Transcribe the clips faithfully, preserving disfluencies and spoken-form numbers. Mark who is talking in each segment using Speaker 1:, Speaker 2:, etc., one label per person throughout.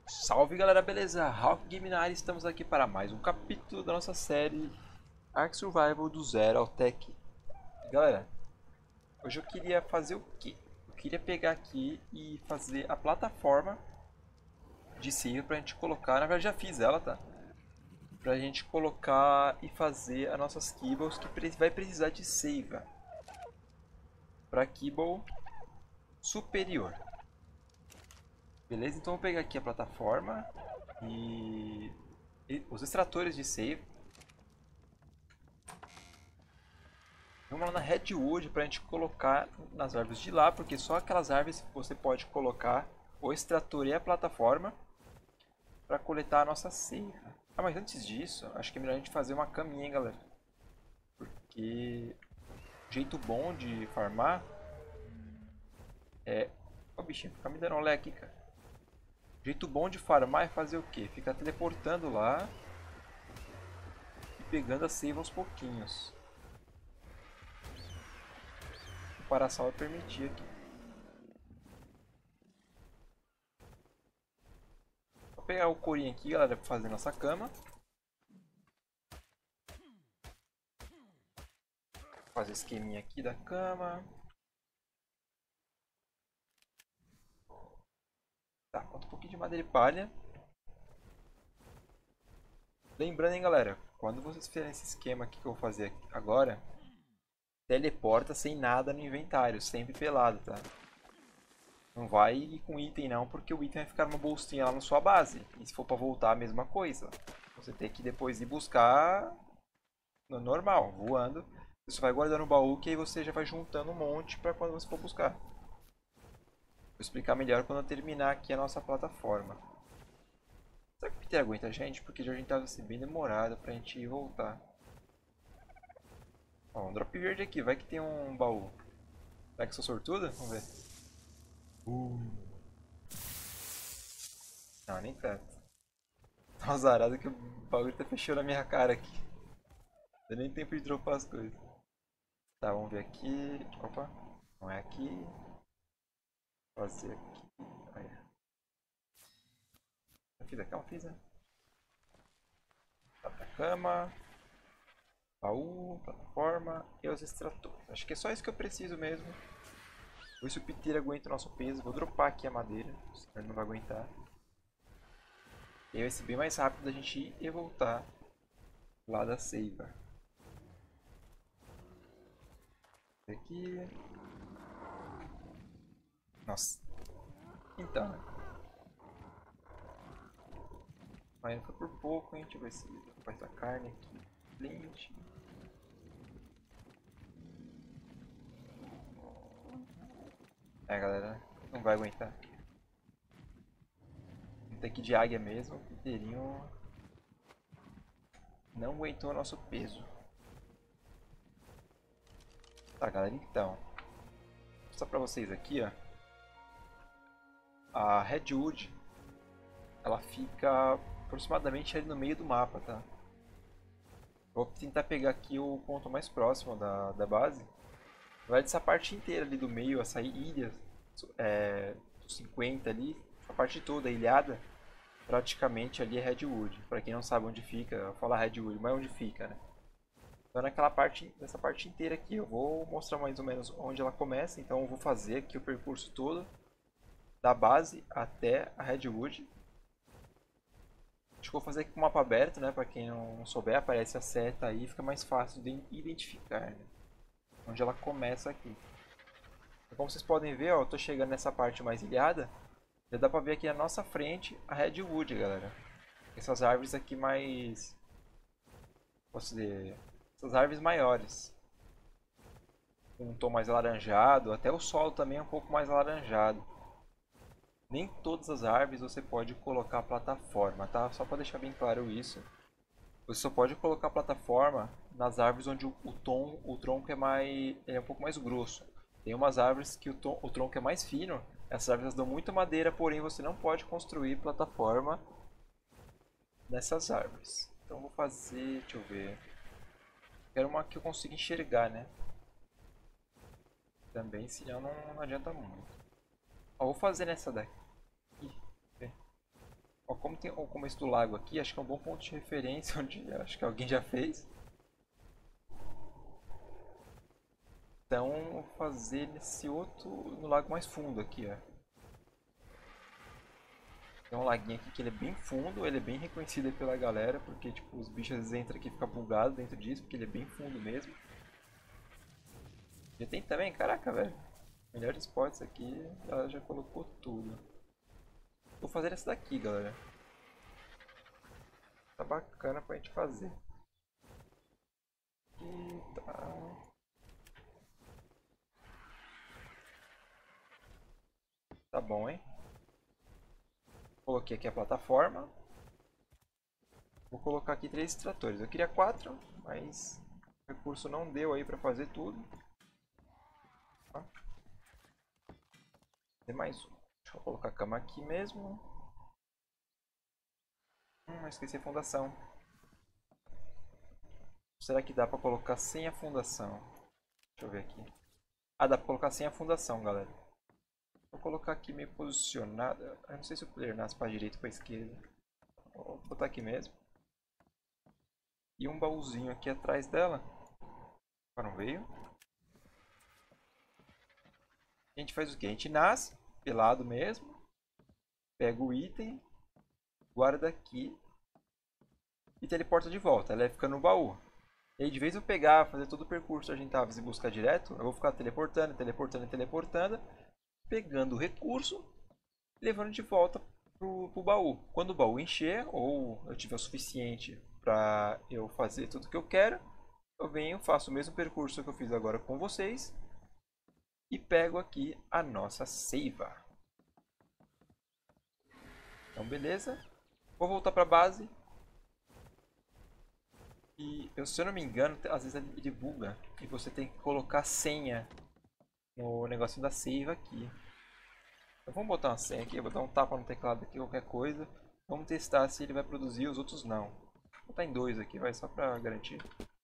Speaker 1: Salve galera, beleza? Hawk Game na área, estamos aqui para mais um capítulo da nossa série Ark Survival do Zero ao Tech. Galera, hoje eu queria fazer o quê? Eu queria pegar aqui e fazer a plataforma de save pra gente colocar, na verdade já fiz ela, tá? Pra gente colocar e fazer as nossas kibbles que vai precisar de save para kibble superior. Beleza? Então eu vou pegar aqui a plataforma e, e os extratores de save. Vamos lá na Redwood para a gente colocar nas árvores de lá, porque só aquelas árvores você pode colocar o extrator e a plataforma para coletar a nossa save. Ah, mas antes disso, acho que é melhor a gente fazer uma caminha, hein, galera. Porque o jeito bom de farmar é... Ó, bichinho, fica me dando olé aqui, cara. O jeito bom de farmar é fazer o quê? Ficar teleportando lá e pegando a save aos pouquinhos. O paraçal vai permitir aqui. Vou pegar o corinho aqui, galera, para fazer nossa cama. Fazer esqueminha aqui da cama. Tá, falta um pouquinho de madeira e palha. Lembrando, hein, galera, quando vocês fizerem esse esquema aqui que eu vou fazer agora, teleporta sem nada no inventário, sempre pelado, tá? Não vai ir com item não, porque o item vai ficar numa bolsinha lá na sua base. E se for pra voltar, a mesma coisa. Você tem que depois ir buscar no normal, voando. Você vai guardando no baú, que aí você já vai juntando um monte pra quando você for buscar. Vou explicar melhor quando eu terminar aqui a nossa plataforma. Será que o Peter aguenta a gente? Porque já a gente tava assim, bem demorado pra gente ir e voltar. Ó, um drop verde aqui, vai que tem um baú. Será que sou sortuda? Vamos ver. Uh. Não, nem tanto. Tô azarado que o bagulho tá fechando a minha cara aqui. Não deu nem tempo de dropar as coisas. Tá, vamos ver aqui. Opa, não é aqui. Vou fazer aqui. Olha. Eu fiz a cama, fiz, né? Tá, cama. Baú, plataforma e os extratores. Acho que é só isso que eu preciso mesmo. Vou ver se o piteiro aguenta o nosso peso. Vou dropar aqui a madeira, senão ele não vai aguentar. E aí vai ser bem mais rápido da gente ir e voltar lá da seiva. Aqui. Nossa. Então, né? Ainda foi por pouco, hein? Deixa eu ver se vai essa carne aqui. Flint. É, galera, não vai aguentar. Vamos ter que ir de águia mesmo. O piteirinho não aguentou o nosso peso. Tá, galera, então. Vou mostrar pra vocês aqui, ó. A Redwood, ela fica aproximadamente ali no meio do mapa, tá? Vou tentar pegar aqui o ponto mais próximo da, da base. Vai dessa parte inteira ali do meio, essa ilha, é, cinquenta ali, a parte toda ilhada, praticamente ali é Redwood. Pra quem não sabe onde fica, eu falo Redwood, mas onde fica, né? Então naquela parte, nessa parte inteira aqui, eu vou mostrar mais ou menos onde ela começa. Então eu vou fazer aqui o percurso todo, da base até a Redwood. Acho que vou fazer aqui com o mapa aberto, né? Pra quem não souber, aparece a seta aí, fica mais fácil de identificar, né? Onde ela começa aqui. Então, como vocês podem ver, ó, eu tô chegando nessa parte mais ilhada. Já dá pra ver aqui na nossa frente a Redwood, galera. Essas árvores aqui mais... Posso dizer... Essas árvores maiores. Com um tom mais alaranjado. Até o solo também é um pouco mais alaranjado. Nem todas as árvores você pode colocar plataforma, tá? Só para deixar bem claro isso. Você só pode colocar plataforma nas árvores onde o, o tom, o tronco é mais, é um pouco mais grosso. Tem umas árvores que o, tom, o tronco é mais fino. Essas árvores dão muita madeira, porém você não pode construir plataforma nessas árvores. Então vou fazer, deixa eu ver. Quero uma que eu consiga enxergar, né? Também, senão não, não adianta muito. Ó, vou fazer nessa daqui. como tem o começo do lago aqui, acho que é um bom ponto de referência, onde acho que alguém já fez. Então, vou fazer nesse outro, no lago mais fundo aqui, ó. Tem um laguinho aqui que ele é bem fundo, ele é bem reconhecido pela galera, porque tipo, os bichos às vezes entram aqui e ficam bugados dentro disso, porque ele é bem fundo mesmo. Já tem também, caraca, velho. Melhores spots aqui, ela já colocou tudo. Vou fazer essa daqui, galera. Tá bacana pra gente fazer. Eita. Tá bom, hein? Coloquei aqui a plataforma. Vou colocar aqui três extratores. Eu queria quatro, mas o recurso não deu aí pra fazer tudo. Tá? Tem mais um. Deixa eu colocar a cama aqui mesmo. Hum, esqueci a fundação. Será que dá pra colocar sem a fundação? Deixa eu ver aqui. Ah, dá pra colocar sem a fundação, galera. Vou colocar aqui meio posicionado. Eu não sei se o player nasce para a direita ou para a esquerda. Vou botar aqui mesmo. E um baúzinho aqui atrás dela. Não veio. A gente faz o que? A gente nasce pelado mesmo. Pega o item. Guarda aqui. E teleporta de volta. Ela fica no baú. E aí de vez eu pegar, fazer todo o percurso Argentavis e buscar direto, eu vou ficar teleportando, teleportando e teleportando. Pegando o recurso, levando de volta pro, pro baú. Quando o baú encher, ou eu tiver o suficiente para eu fazer tudo o que eu quero, eu venho, faço o mesmo percurso que eu fiz agora com vocês e pego aqui a nossa seiva. Então, beleza. Vou voltar para a base. E, eu, se eu não me engano, às vezes ele buga e você tem que colocar senha no negocinho da save aqui. Então, vamos botar uma senha aqui, vou dar um tapa no teclado aqui, qualquer coisa. Vamos testar se ele vai produzir, os outros não. Vou botar em dois aqui, vai, só pra garantir.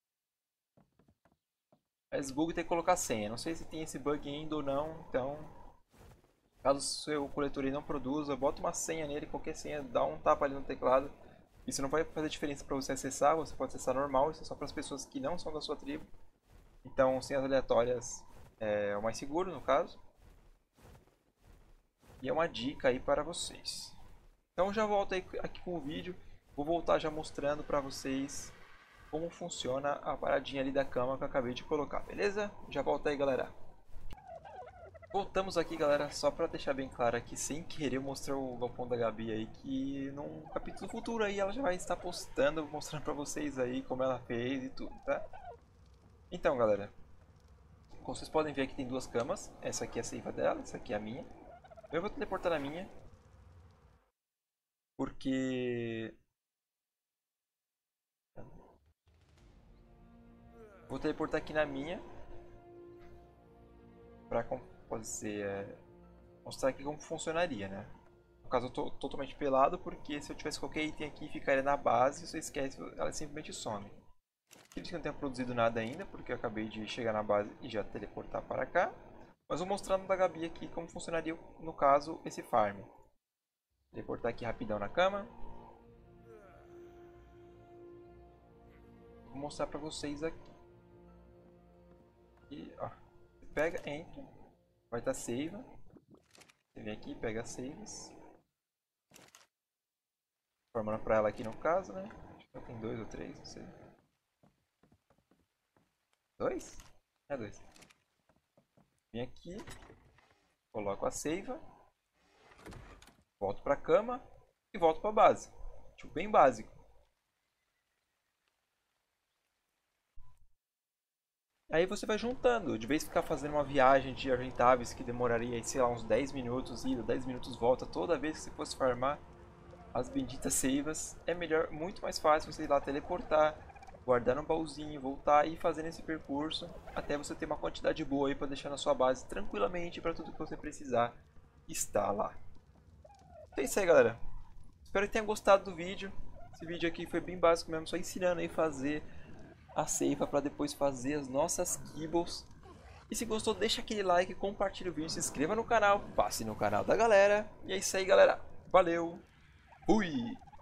Speaker 1: Mas bug tem que colocar senha, não sei se tem esse bug ainda ou não, então... Caso o seu coletor não produza, bota uma senha nele, qualquer senha, dá um tapa ali no teclado. Isso não vai fazer diferença para você acessar, você pode acessar normal, isso é só para as pessoas que não são da sua tribo. Então, senhas aleatórias é o mais seguro, no caso. E é uma dica aí para vocês. Então, já volto aí aqui com o vídeo. Vou voltar já mostrando para vocês como funciona a paradinha ali da cama que eu acabei de colocar, beleza? Já volto aí, galera. Voltamos aqui, galera, só para deixar bem claro aqui, sem querer mostrar o galpão da Gabi aí, que num capítulo futuro aí ela já vai estar postando, mostrando para vocês aí como ela fez e tudo, tá? Então, galera, como vocês podem ver aqui tem duas camas, essa aqui é a seiva dela, essa aqui é a minha. Eu vou teleportar na minha, porque... Vou teleportar aqui na minha, para pode ser, é, mostrar aqui como funcionaria, né? No caso eu tô totalmente pelado, porque se eu tivesse qualquer item aqui ficaria na base, você esquece, ela simplesmente some. Acredito que não tenha produzido nada ainda, porque eu acabei de chegar na base e já teleportar para cá. Mas vou mostrar no da Gabi aqui como funcionaria, no caso, esse farm. Teleportar aqui rapidão na cama. Vou mostrar para vocês aqui. E, ó, você pega, entra, vai estar save. Você vem aqui, pega as saves. Formando para ela aqui no caso, né? Acho que tem dois ou três, não sei. Dois? É dois. Vem aqui, coloco a save, volto para a cama e volto para a base. Tipo, bem básico. Aí você vai juntando, de vez em ficar fazendo uma viagem de Argentavis que demoraria, sei lá, uns dez minutos ida, dez minutos volta, toda vez que você fosse farmar as benditas seivas, é melhor, muito mais fácil você ir lá teleportar, guardar no baúzinho, voltar e ir fazendo esse percurso até você ter uma quantidade boa aí para deixar na sua base tranquilamente para tudo que você precisar estar lá. Então é isso aí, galera. Espero que tenham gostado do vídeo. Esse vídeo aqui foi bem básico mesmo, só ensinando aí a fazer a seiva para depois fazer as nossas kibbles. E se gostou, deixa aquele like, compartilha o vídeo, se inscreva no canal, passe no canal da galera. E é isso aí, galera. Valeu! Fui!